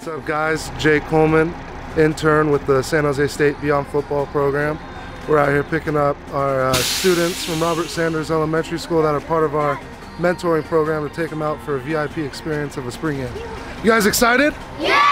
What's up guys, Jay Coleman, intern with the San Jose State Beyond Football program. We're out here picking up our students from Robert Sanders Elementary School that are part of our mentoring program to take them out for a VIP experience of a spring game. You guys excited? Yeah!